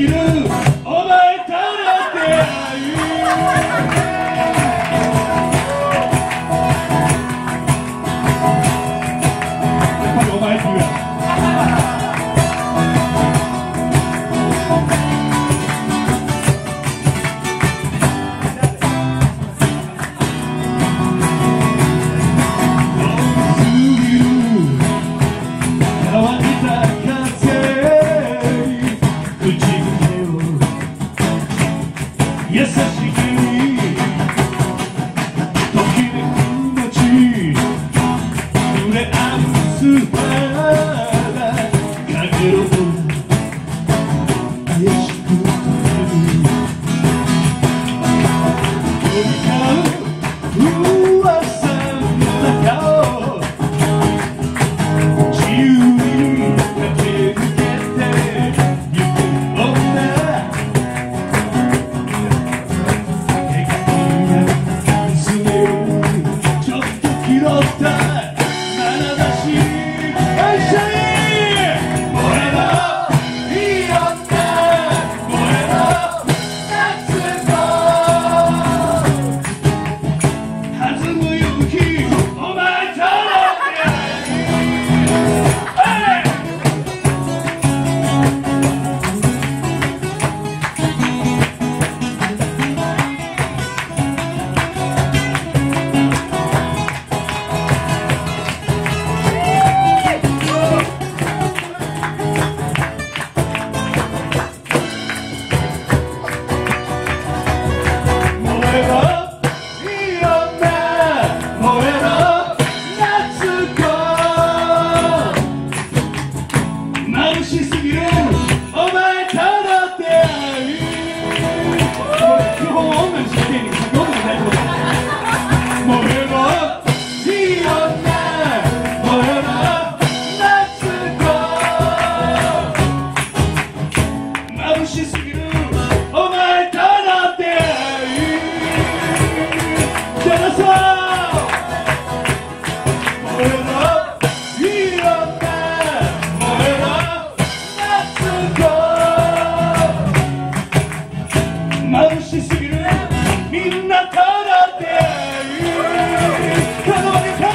ぎるお前との出会いお前って言うや優しくときめく街濡れ合うスーパーかげろう怪しく飛び交う噂の中を自由に駆け抜けてゆく女眩しすぎるお前との出会い基本女にしかけんねんけど先ほどもないってこと燃えろいい女燃えろ夏子眩しすぎるお前との出会いじゃなさ燃えろいい女眩しすぎるみんなとの出会い頼まれた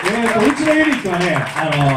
うちのユニットはね、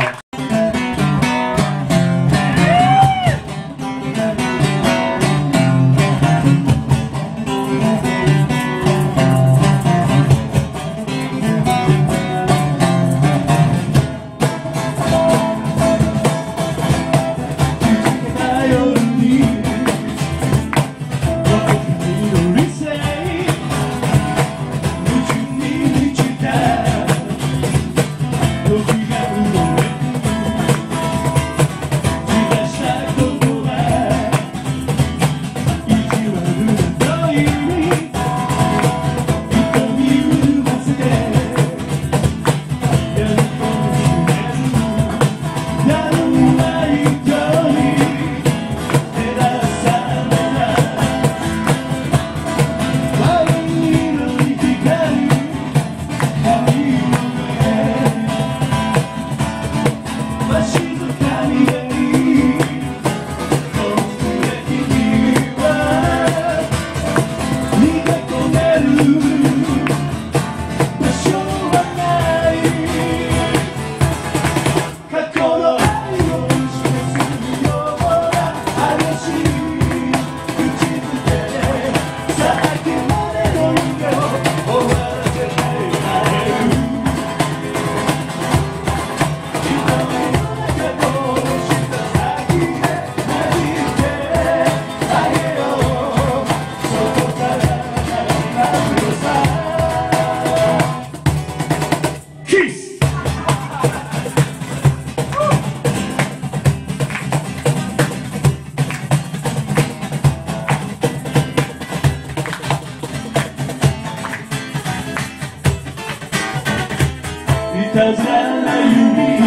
いたずらな指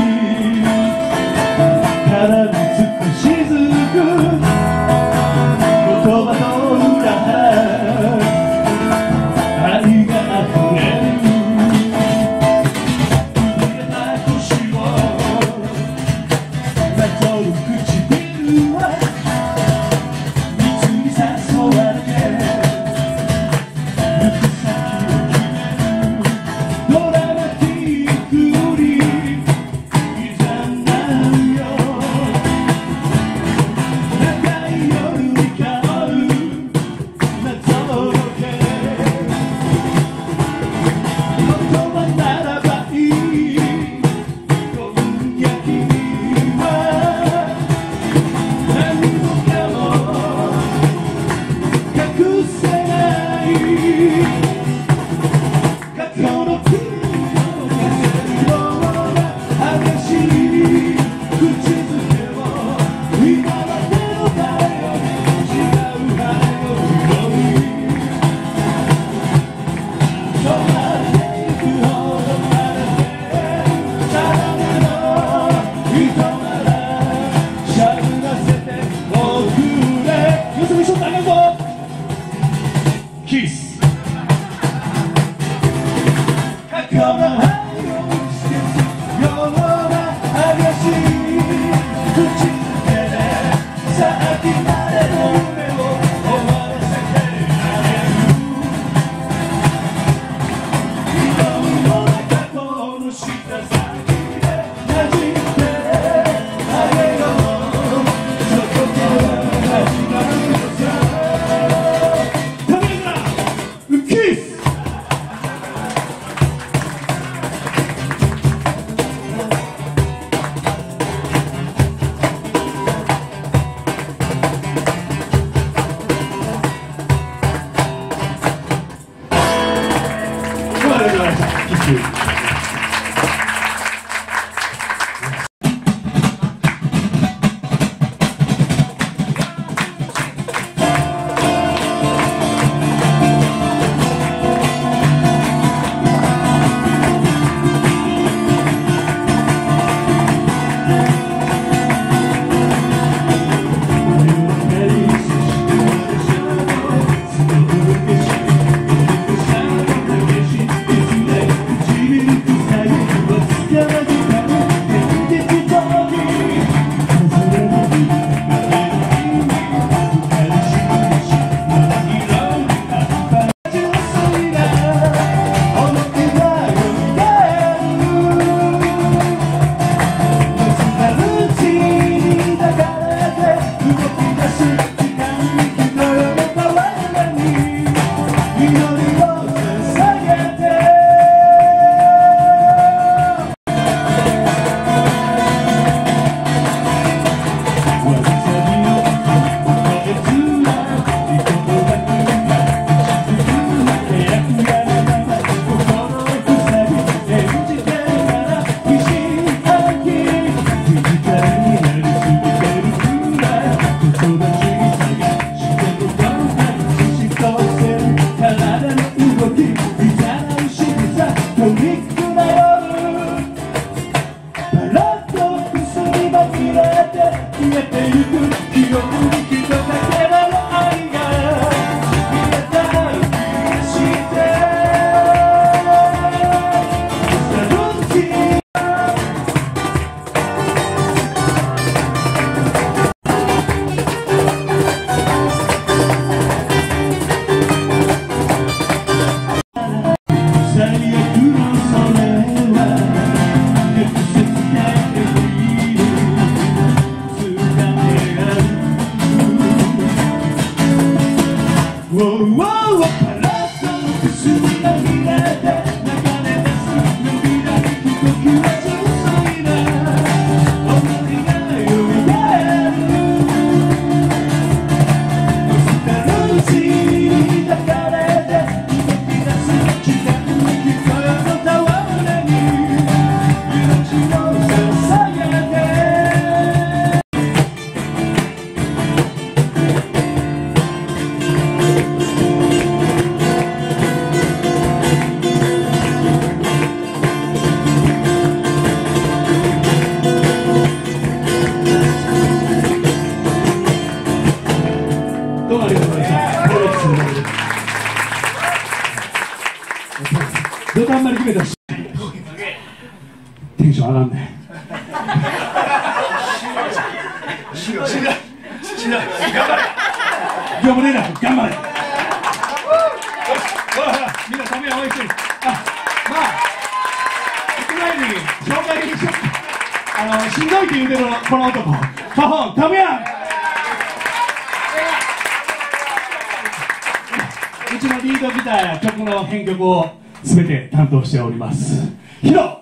からみつくしずく言葉の裏愛が溢れる震えた腰をなぞる唇は蜜に誘われて行く先を決めるドラマティックにいざなうよ長い夜に香る謎の毛言葉ならばいい今夜君は何もかも隠せない過去の罪を消せるような激しい口づけを今までの誰より違う羽の色に染まっていくほどまで定めの人ならしゃぶらせておくれよそ見しょってあげるぞキス過去の愛を捨てすような激しい口づけでさっきまでの夢を終わらせてあげる瞳の中この舌先でなじんであげようそこから始まるのさダメだキスありがとうございました。 テンション上がんねん。 しない頑張れ。 業務連絡頑張れ。ほらほら、みんなタミヤ応援してる。まあ行く前に紹介しよう。しんどいって言うてるこの男、パフォンタミヤ。うちのリードギターや曲の編曲を全て担当しておりますヒロ。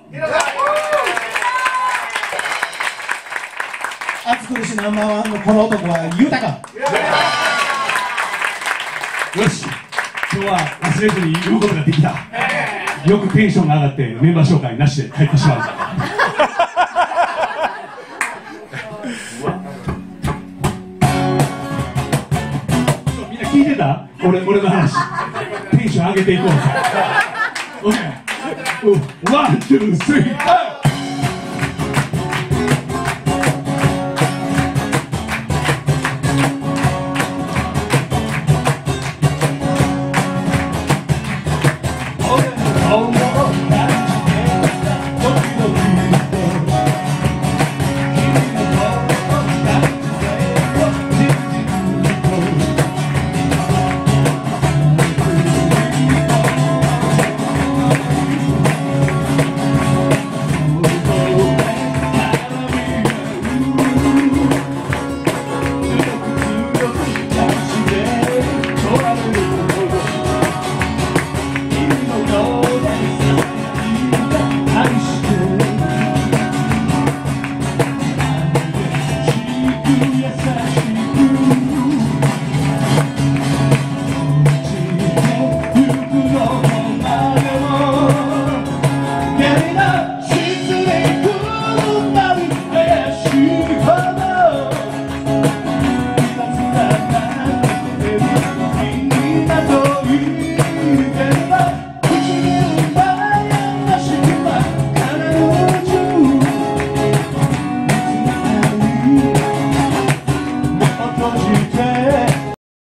暑苦しナンバーワンのこの男は豊か。 よし、今日は忘れずに言うことができた。よくテンションが上がってメンバー紹介なしで帰ってしまう。みんな聞いてた？俺の話。テンション上げていこうぜ。オッケー。ワン、ツー、スリー。